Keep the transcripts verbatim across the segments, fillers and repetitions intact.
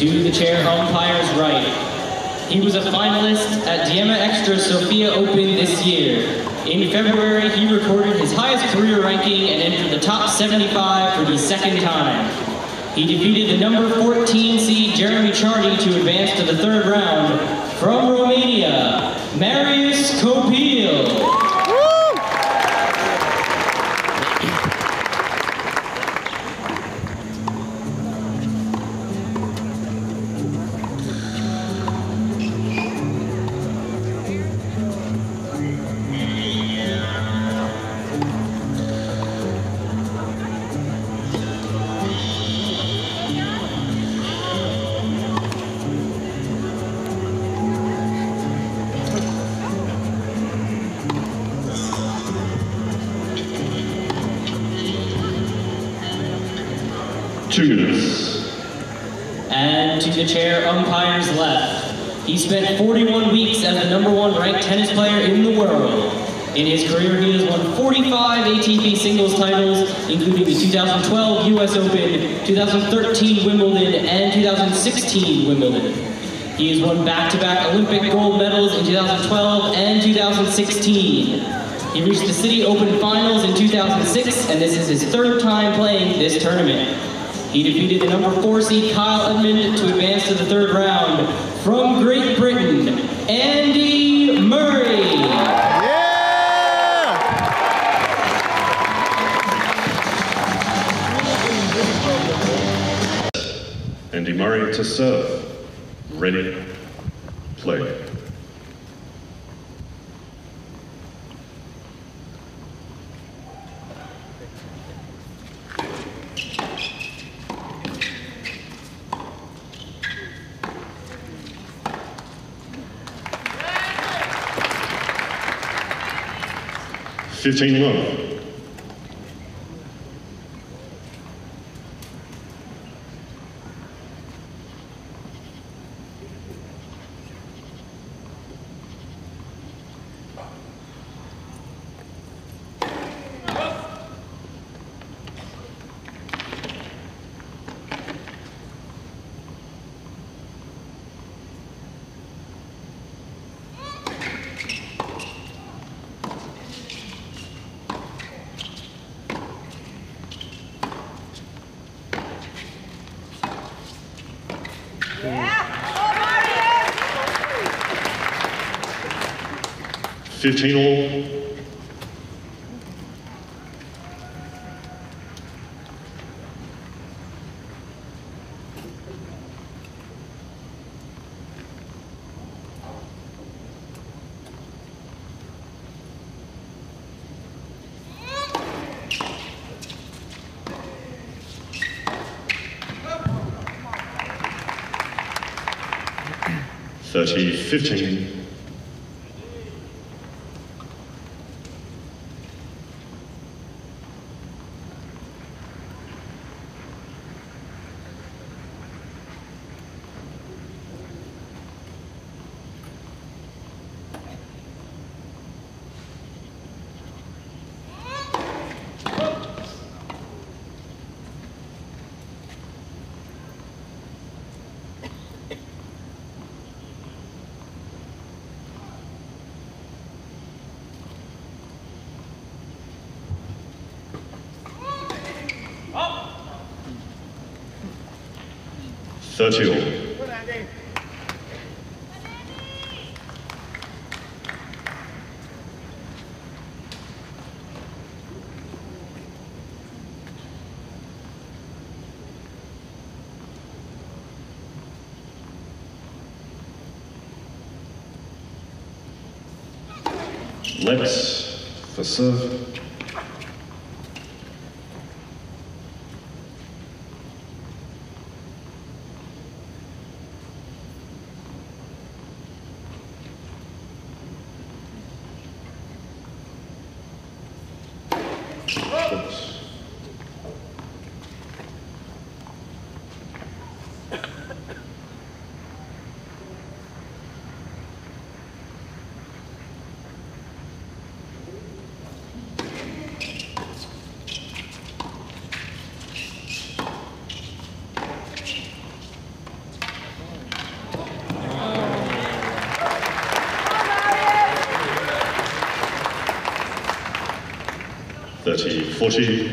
To the chair umpire's right. He was a finalist at Diema Extra Sofia Open this year. In February, he recorded his highest career ranking and entered the top seventy-five for the second time. He defeated the number fourteen seed Jeremy Chardy to advance to the third round. From Romania, Marius Copil. Two minutes. And to the chair umpire's left. He spent forty-one weeks as the number one ranked tennis player in the world. In his career, he has won forty-five A T P singles titles, including the two thousand twelve U S Open, two thousand thirteen Wimbledon, and two thousand sixteen Wimbledon. He has won back-to-back Olympic gold medals in two thousand twelve and two thousand sixteen. He reached the Citi Open finals in two thousand six, and this is his third time playing this tournament. He defeated the number four seed Kyle Edmund to advance to the third round. From Great Britain, Andy Murray. Yeah! Andy Murray to serve. Ready, play. fifteen one. fifteen all. thirty fifteen. thirty all. Let's for serve. thirty forty.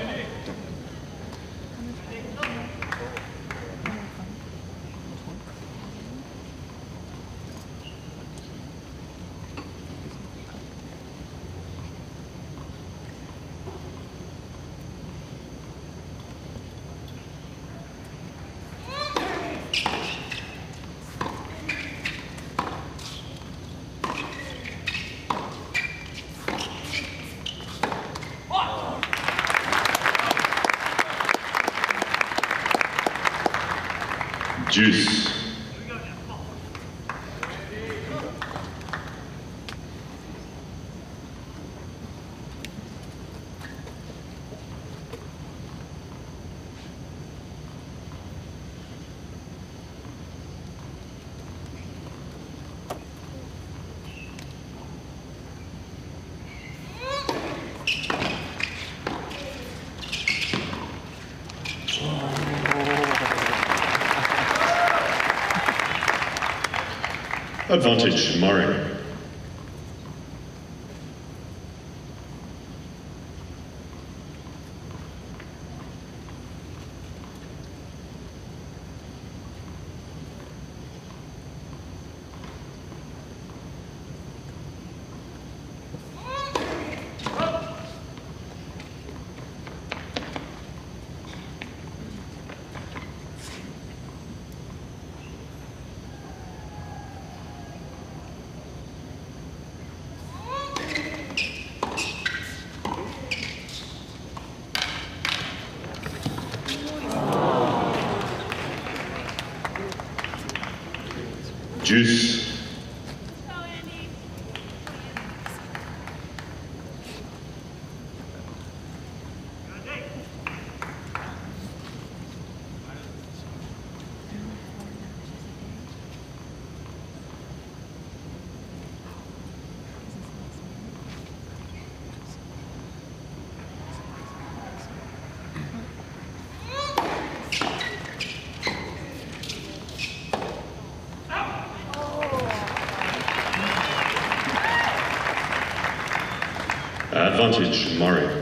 Juice. Advantage, Murray. Juice. Advantage, Murray.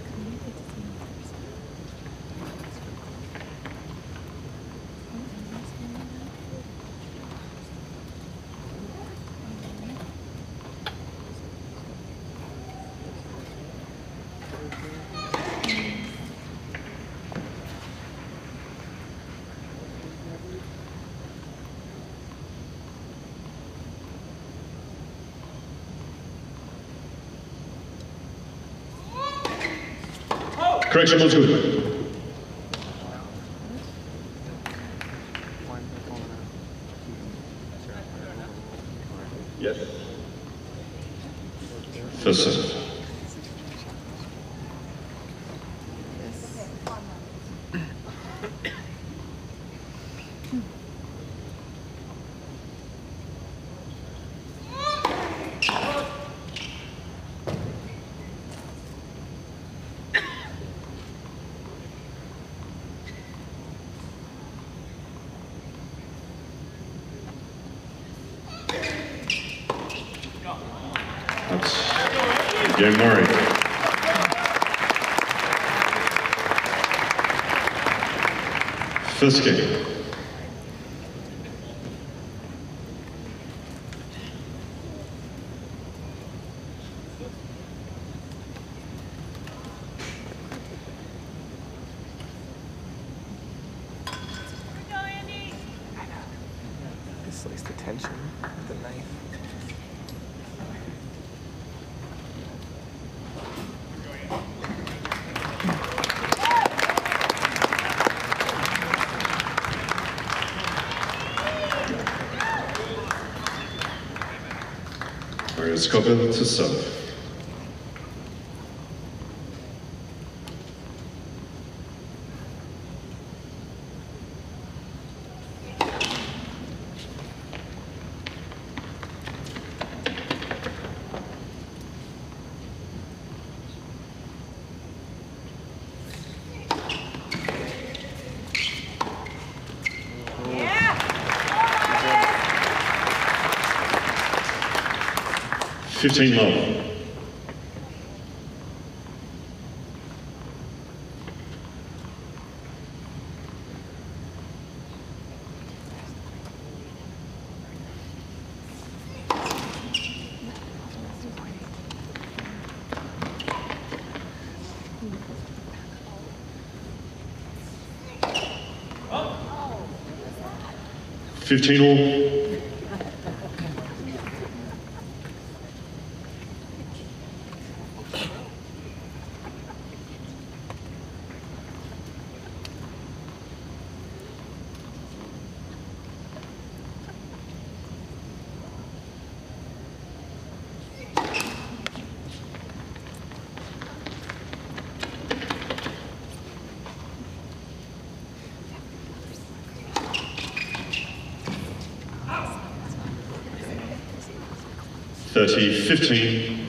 Correction was good. Yes. First serve. That's game Murray. First game. Slice the tension with the knife. Marius Copil to serve. Fifteen love. fifteen all. thirty fifteen.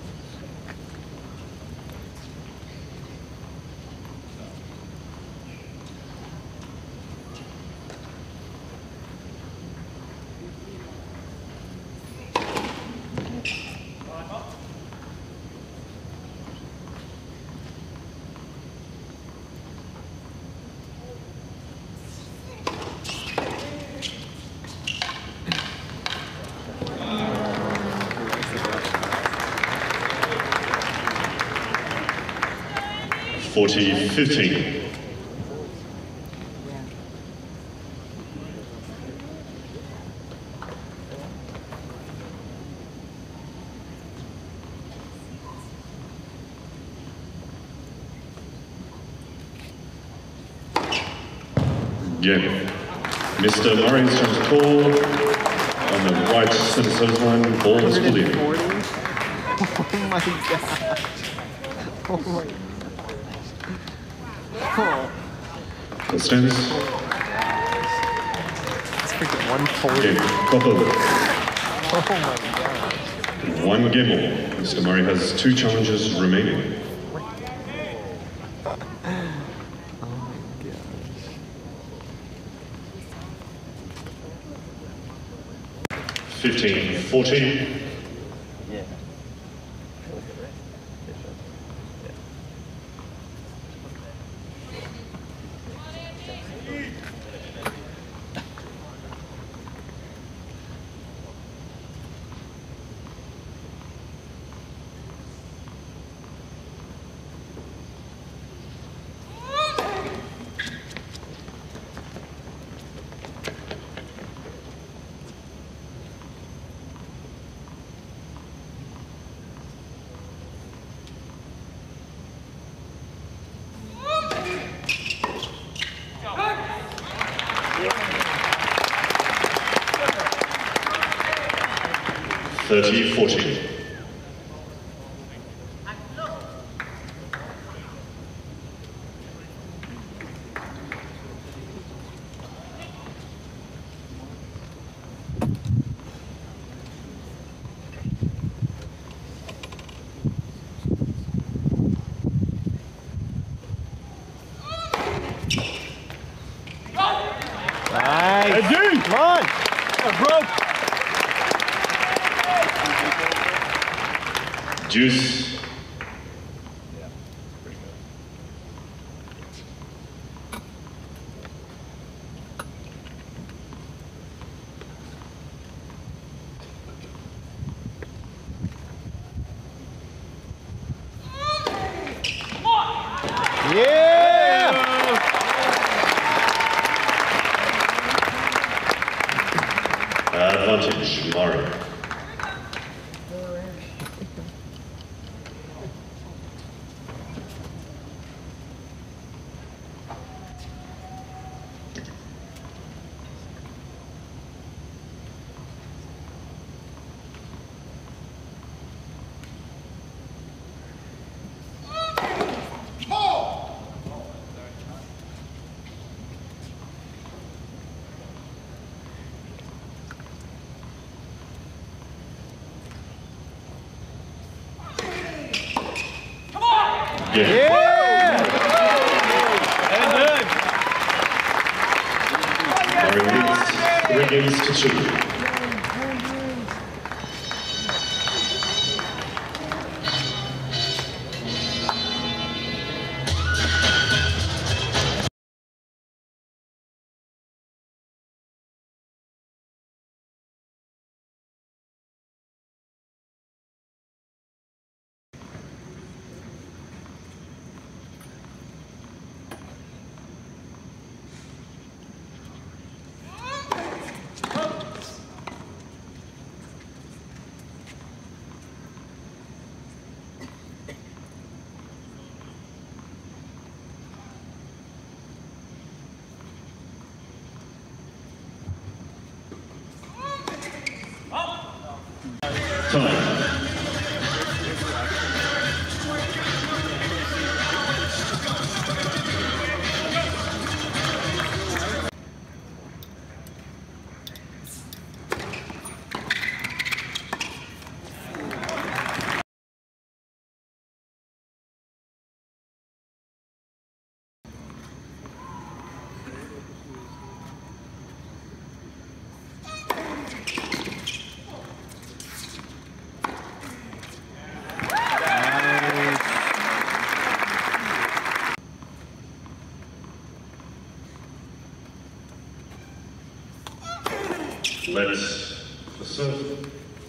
forty fifteen. Game. Mister Marius Copil on the right center service line, ball is pulled in. Oh my gosh. Oh my gosh. Oh. That stands. It's freaking one forty. Game. Copil. Oh my god. One game all. Mister Murray has two challenges remaining. Oh my gosh. fifteen fourteen. Yeah. thirty fourteen. Nice. Hey, dude! Come on. Oh, bro! Juice. Yeah! Advantage, Mario. Yeah. Yeah! Mario leads three games to two. Time. Let's serve.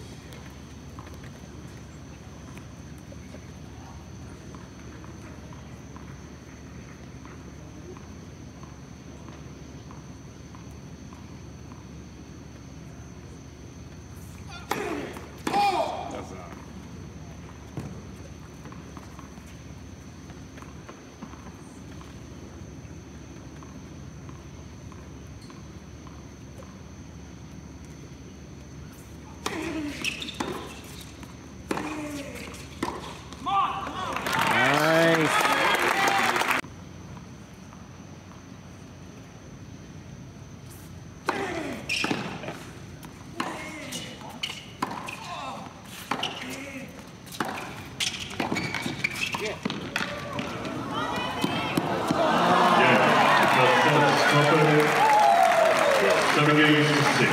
Seven games to six.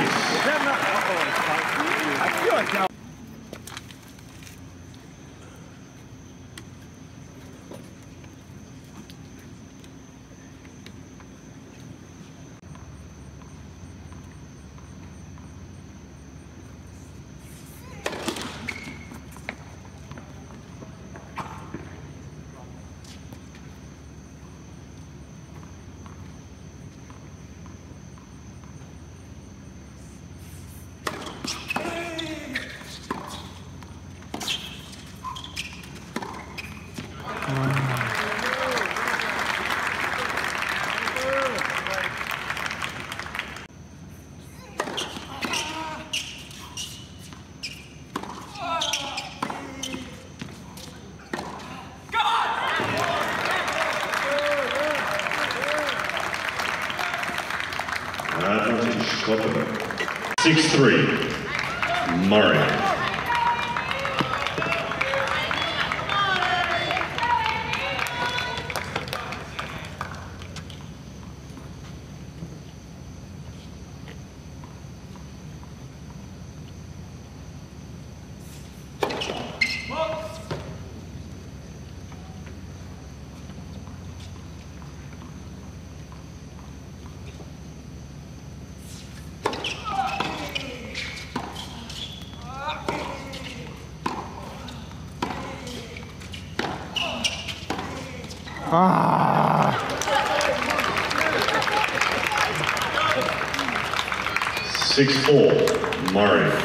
I feel like that. Marius Copil. six three. Murray. Ah. six four. Marius.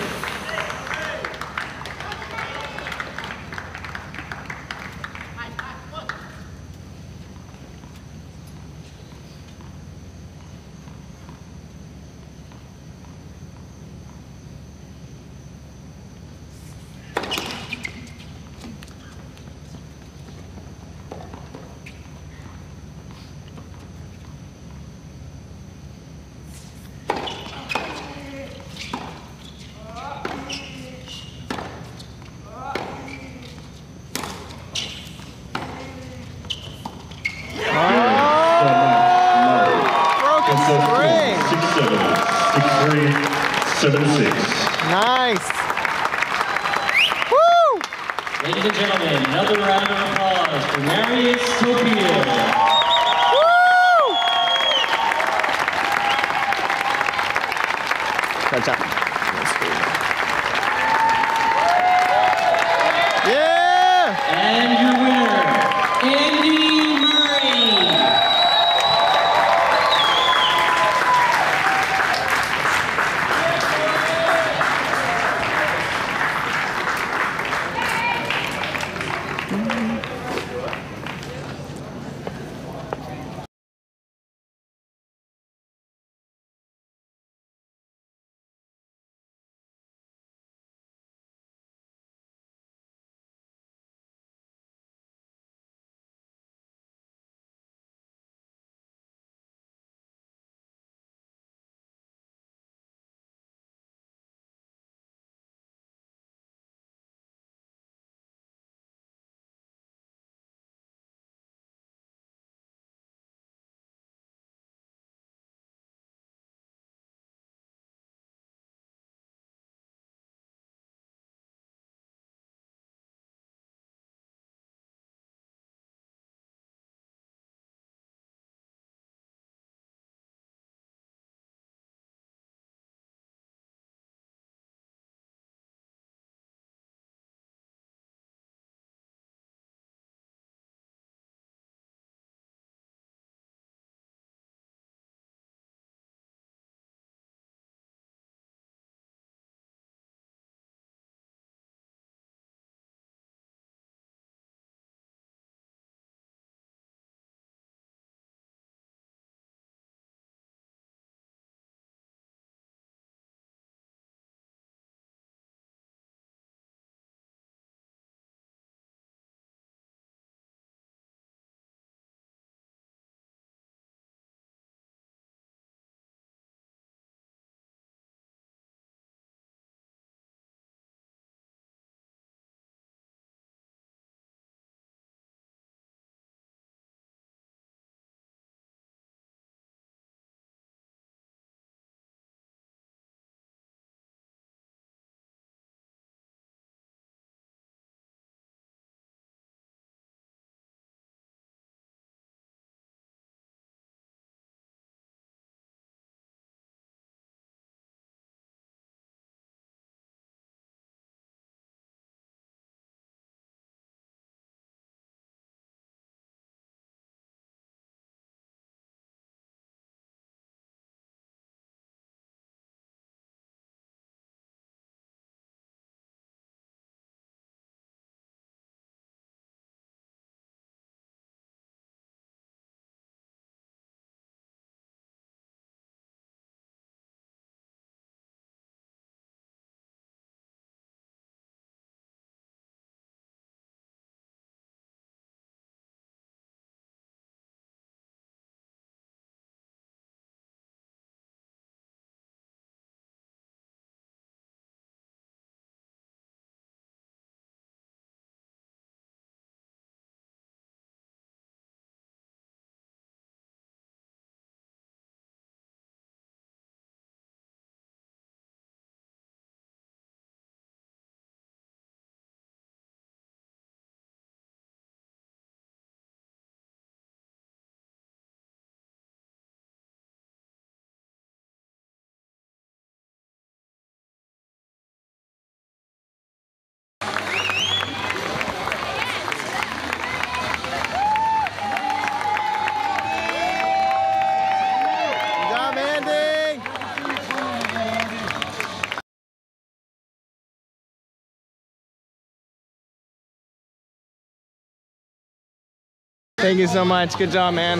six seven, six three, seven six. Nice. Woo! Ladies and gentlemen, another round of applause for Marius Copil. Woo! Good job. Yeah! And your winner, Andy. Thank you so much. Good job, man.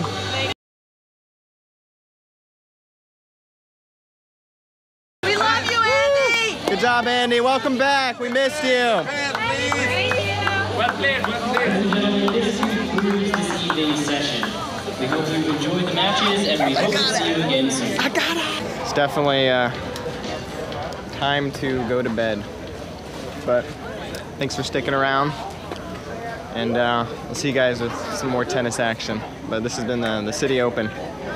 We love you, Andy! Good job, Andy. Welcome back. We missed you. Well played, well played. Ladies and gentlemen, this concludes this evening's session. We hope you enjoyed the matches, and we hope to see you again soon. I got it. It's definitely uh, time to go to bed. But thanks for sticking around. And uh, we'll see you guys with some more tennis action. But this has been the, the Citi Open.